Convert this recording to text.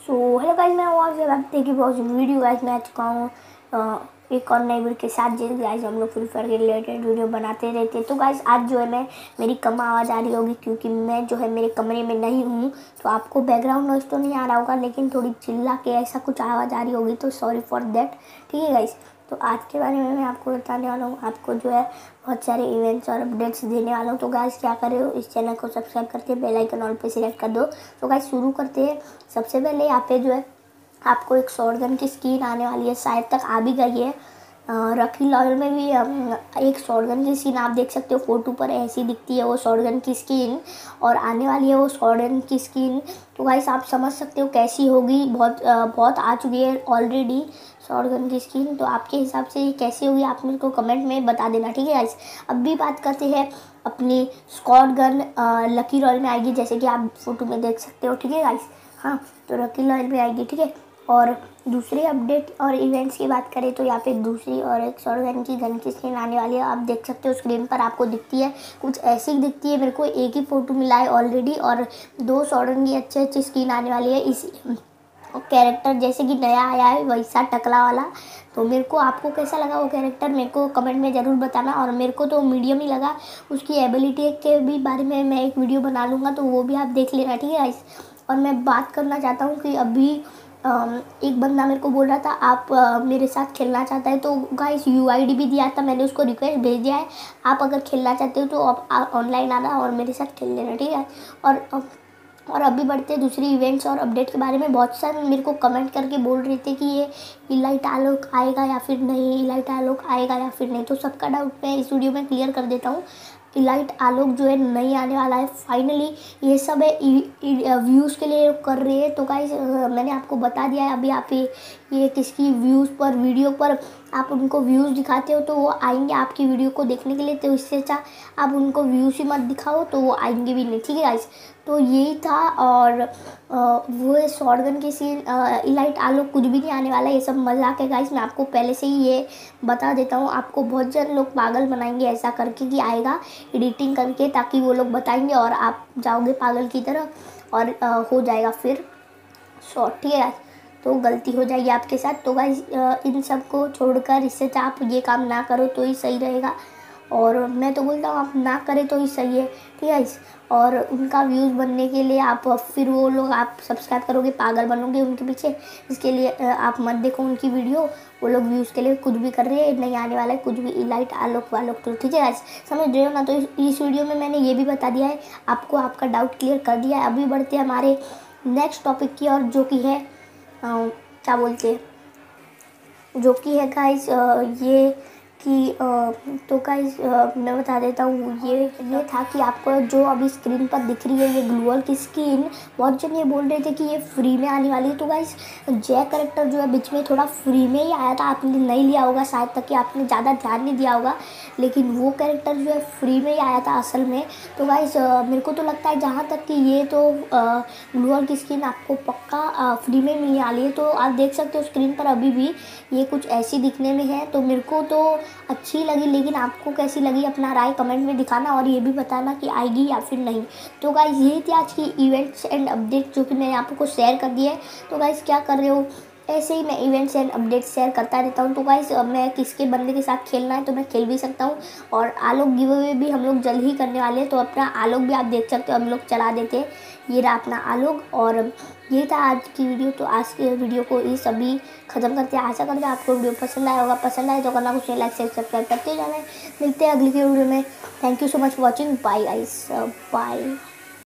So hello guys, मैं आज देखिए बहुत वीडियो गाइस मैं आ चुका हूँ एक और नई वीडियो के साथ। जैसे गाइस हम लोग फ्री फायर के रिलेटेड वीडियो बनाते रहते हैं। तो गाइस आज जो है मेरी कम आवाज़ आ रही होगी क्योंकि मैं जो है मेरे कमरे में नहीं हूँ, तो आपको बैकग्राउंड नॉइस तो नहीं आ रहा होगा, लेकिन थोड़ी चिल्ला के ऐसा कुछ आवाज़ आ रही होगी, तो सॉरी फॉर दैट। ठीक है गाइस, तो आज के बारे में मैं आपको बताने वाला हूँ। आपको जो है बहुत सारे इवेंट्स और अपडेट्स देने वाला हूँ। तो गाइस क्या करे हो, इस चैनल को सब्सक्राइब करके बेल आइकन ऑल पे सिलेक्ट कर दो। तो गाइस शुरू करते हैं। सबसे पहले यहाँ पे जो है आपको एक शॉटगन की स्किन आने वाली है, शायद तक आ भी गई है। रॉकी लॉयल में भी एक शॉटगन की स्किन आप देख सकते हो, फोटो पर ऐसी दिखती है वो शॉटगन की स्किन, और आने वाली है वो शॉटगन की स्किन। तो गाइस आप समझ सकते हो कैसी होगी, बहुत आ चुकी है ऑलरेडी शॉटगन की स्किन। तो आपके हिसाब से ये कैसी होगी आप मेरे को कमेंट में बता देना। ठीक है गाइस, अब भी बात करते हैं अपनी शॉटगन लकी रॉयल में आएगी, जैसे कि आप फोटो में देख सकते हो। ठीक है गाइस, हाँ तो लकी रॉयल में आएगी। ठीक है, और दूसरे अपडेट और इवेंट्स की बात करें तो यहाँ पे दूसरी और एक शॉटगन की गन की स्किन आने वाली है। आप देख सकते हो स्क्रीन पर आपको दिखती है, कुछ ऐसी दिखती है। मेरे को एक ही फ़ोटो मिला है ऑलरेडी, और दो शॉटगन की अच्छी स्किन आने वाली है। इस कैरेक्टर जैसे कि नया आया है वैसा टकला वाला। तो मेरे को आपको कैसा लगा वो कैरेक्टर मेरे को कमेंट में ज़रूर बताना। और मेरे को तो मीडियम ही लगा। उसकी एबिलिटी के भी बारे में मैं एक वीडियो बना लूँगा, तो वो भी आप देख लेना। ठीक है गाइस, और मैं बात करना चाहता हूँ कि अभी एक बंदा मेरे को बोल रहा था आप मेरे साथ खेलना चाहता है, तो गाइस यूआईडी भी दिया था मैंने, उसको रिक्वेस्ट भेज दिया है। आप अगर खेलना चाहते हो तो आप ऑनलाइन आना और मेरे साथ खेल लेना। ठीक है, और अभी बढ़ते हैं दूसरी इवेंट्स और अपडेट के बारे में। बहुत सारे मेरे को कमेंट करके बोल रहे थे कि ये इलाइट आलोक आएगा या फिर नहीं, इलाइट आलोक आएगा या फिर नहीं। तो सबका डाउट मैं इस वीडियो में क्लियर कर देता हूँ। इलाइट आलोक जो है नहीं आने वाला है फाइनली। ये सब है व्यूज़ के लिए कर रहे हैं। तो गाइस मैंने आपको बता दिया है। अभी आप ये किसकी व्यूज़ पर वीडियो पर आप उनको व्यूज़ दिखाते हो तो वो आएंगे आपकी वीडियो को देखने के लिए। तो इससे अच्छा आप उनको व्यूज़ ही मत दिखाओ तो वो आएंगे भी नहीं। ठीक है गाइस, तो यही था। और वो शॉटगन की सीन इलाइट आलोक कुछ भी नहीं आने वाला, ये सब मजाक है गाइस। मैं आपको पहले से ही ये बता देता हूँ। आपको बहुत जन लोग पागल बनाएंगे ऐसा करके कि आएगा एडिटिंग करके, ताकि वो लोग बताएंगे और आप जाओगे पागल की तरह और हो जाएगा फिर शॉर्ट। ठीक है गाइस, तो गलती हो जाएगी आपके साथ। तो गाइस इन सब को छोड़कर इससे आप ये काम ना करो तो ही सही रहेगा, और मैं तो बोलता हूँ आप ना करें तो ही सही है। ठीक है गाइस, और उनका व्यूज़ बनने के लिए आप फिर वो लोग आप सब्सक्राइब करोगे, पागल बनोगे उनके पीछे। इसके लिए आप मत देखो उनकी वीडियो। वो लोग व्यूज़ के लिए कुछ भी कर रहे हैं, नहीं आने वाला है कुछ भी इलाइट आलोक वालोक। तो ठीक है गाइस, समझ रहे हो ना। तो इस वीडियो में मैंने ये भी बता दिया है आपको, आपका डाउट क्लियर कर दिया है। अभी बढ़ते हैं हमारे नेक्स्ट टॉपिक की और जो कि है क्या बोलते हैं, जो कि है गाइस ये कि तो गाइस मैं बता देता हूँ। ये था कि आपको जो अभी स्क्रीन पर दिख रही है ये ग्लूअल की स्किन, बहुत जन ये बोल रहे थे कि ये फ्री में आने वाली है। तो गाइस जैक कैरेक्टर जो है बीच में थोड़ा फ्री में ही आया था, आपने नहीं लिया होगा शायद तक कि आपने ज़्यादा ध्यान नहीं दिया होगा, लेकिन वो कैरेक्टर जो है फ्री में ही आया था असल में। तो गाइस मेरे को तो लगता है जहाँ तक कि ये तो ग्लूअल की स्किन आपको पक्का फ्री में मिलने वाली है। तो आप देख सकते हो स्क्रीन पर अभी भी ये कुछ ऐसी दिखने में है। तो मेरे को तो अच्छी लगी, लेकिन आपको कैसी लगी अपना राय कमेंट में दिखाना और ये भी बताना कि आएगी या फिर नहीं। तो गाइस यही थी आज की इवेंट्स एंड अपडेट जो कि मैंने आपको शेयर कर दिया है। तो गाइस क्या कर रहे हो, ऐसे ही मैं इवेंट्स एंड अपडेट्स शेयर करता रहता हूँ। तो गाइस मैं किसके बंदे के साथ खेलना है तो मैं खेल भी सकता हूँ, और आलोक गिव अवे भी हम लोग जल्द ही करने वाले हैं। तो अपना आलोक भी आप देख सकते हो हम लोग चला देते हैं, ये रहा अपना आलोक। और ये था आज की वीडियो। तो आज के वीडियो को ये सभी खत्म करते हैं। आशा करते हैं आपको वीडियो पसंद आया होगा, पसंद आए तो करना कुछ लाइक शेयर सब्सक्राइब करते जाना है। मिलते हैं अगली वीडियो में। Thank you so much for watching, bye guys, bye.